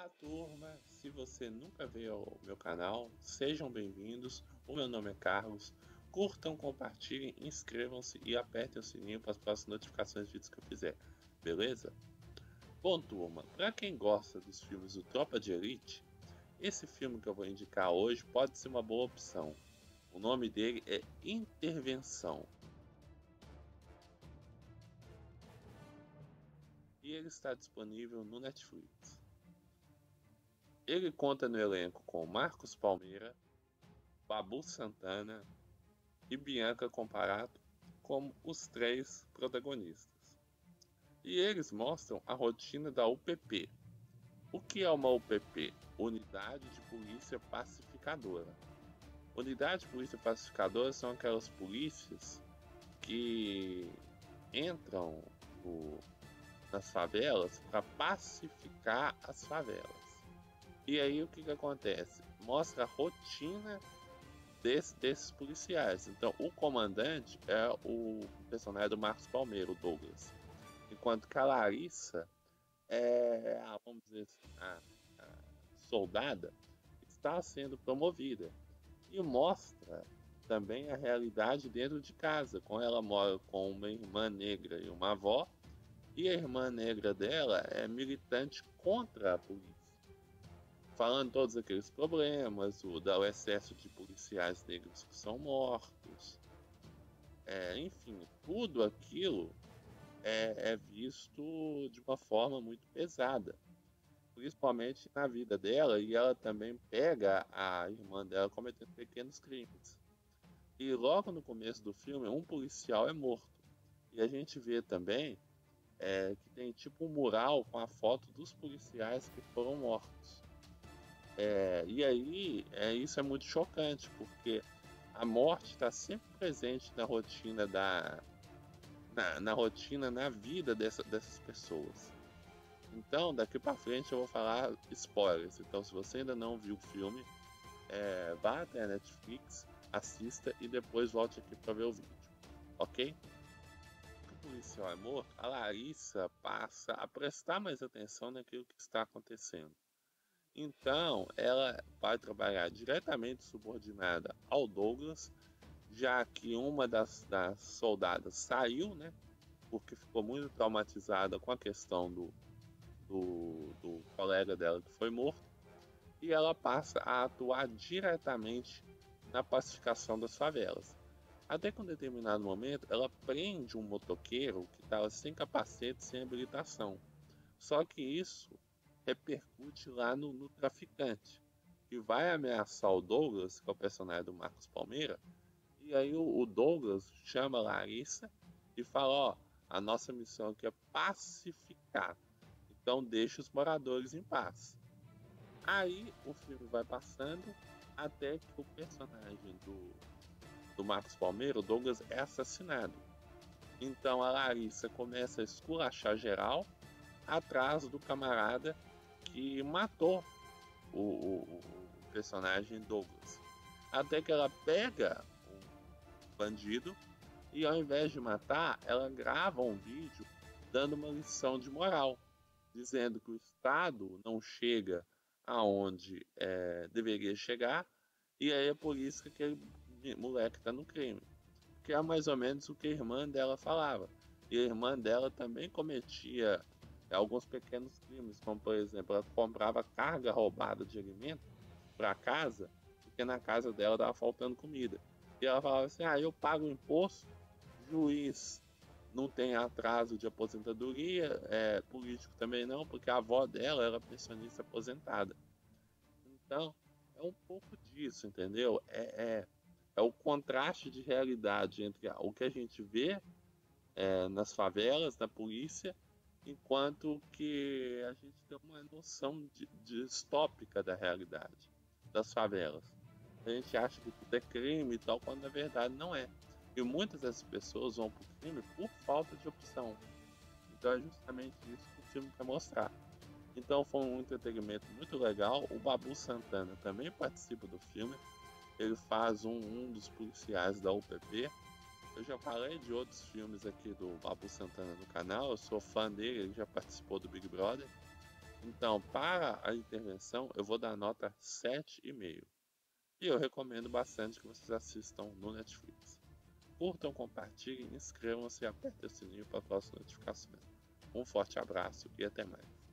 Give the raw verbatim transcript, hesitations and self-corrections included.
Olá, turma! Se você nunca veio ao meu canal, sejam bem-vindos. O meu nome é Carlos. Curtam, compartilhem, inscrevam-se e apertem o sininho para as próximas notificações de vídeos que eu fizer, beleza? Bom, turma, para quem gosta dos filmes do Tropa de Elite, esse filme que eu vou indicar hoje pode ser uma boa opção. O nome dele é Intervenção. E ele está disponível no Netflix. Ele conta no elenco com Marcos Palmeira, Babu Santana e Bianca Comparato como os três protagonistas. E eles mostram a rotina da U P P. O que é uma U P P? Unidade de Polícia Pacificadora. Unidade de Polícia Pacificadora são aquelas polícias que entram no, nas favelas para pacificar as favelas. E aí o que, que acontece? Mostra a rotina desse, desses policiais. Então o comandante é o personagem do Marcos Palmeira, o Douglas. Enquanto que a Larissa é a, vamos dizer assim, a, a soldada está sendo promovida. E mostra também a realidade dentro de casa. Com ela mora com uma irmã negra e uma avó. E a irmã negra dela é militante contra a polícia. Falando todos aqueles problemas, o, o excesso de policiais negros que são mortos, é, enfim, tudo aquilo é, é visto de uma forma muito pesada, principalmente na vida dela, e ela também pega a irmã dela cometendo pequenos crimes. E logo no começo do filme, um policial é morto, e a gente vê também é, que tem tipo um mural com a foto dos policiais que foram mortos. É, e aí, é, isso é muito chocante, porque a morte está sempre presente na rotina da na, na rotina, na vida dessa, dessas pessoas. Então, daqui para frente eu vou falar spoilers. Então, se você ainda não viu o filme, é, vá até a Netflix, assista e depois volte aqui para ver o vídeo, ok? O policial é morto, a Larissa passa a prestar mais atenção naquilo que está acontecendo. Então, ela vai trabalhar diretamente subordinada ao Douglas, já que uma das, das soldadas saiu, né? Porque ficou muito traumatizada com a questão do, do, do colega dela que foi morto. E ela passa a atuar diretamente na pacificação das favelas. Até que em um determinado momento, ela prende um motoqueiro que estava sem capacete, sem habilitação. Só que isso repercute lá no, no traficante, que vai ameaçar o Douglas, que é o personagem do Marcos Palmeira, e aí o, o Douglas chama a Larissa e fala, ó, a nossa missão aqui é pacificar, então deixa os moradores em paz. Aí o filme vai passando até que o personagem do, do Marcos Palmeira, o Douglas, é assassinado. Então a Larissa começa a esculachar geral atrás do camarada que matou o, o, o personagem Douglas. Até que ela pega o bandido e, ao invés de matar, ela grava um vídeo dando uma lição de moral, dizendo que o Estado não chega aonde é, deveria chegar, e aí é por isso que aquele moleque está no crime. Que é mais ou menos o que a irmã dela falava. E a irmã dela também cometia alguns pequenos crimes, como por exemplo, ela comprava carga roubada de alimento para casa, porque na casa dela estava faltando comida. E ela falava assim: ah, eu pago imposto, juiz não tem atraso de aposentadoria, é, político também não, porque a avó dela era pensionista aposentada. Então, é um pouco disso, entendeu? É, é, é o contraste de realidade entre o que a gente vê é, nas favelas, na polícia, enquanto que a gente tem uma noção de, distópica da realidade das favelas. A gente acha que tudo é crime e tal, quando na verdade não é. E muitas dessas pessoas vão para o crime por falta de opção. Então é justamente isso que o filme quer mostrar. Então foi um entretenimento muito legal. O Babu Santana também participa do filme. Ele faz um, um dos policiais da U P P. Eu já falei de outros filmes aqui do Babu Santana no canal. Eu sou fã dele, ele já participou do Big Brother. Então, para a intervenção, eu vou dar nota sete e meio. E eu recomendo bastante que vocês assistam no Netflix. Curtam, compartilhem, inscrevam-se e apertem o sininho para próximas notificações. Um forte abraço e até mais.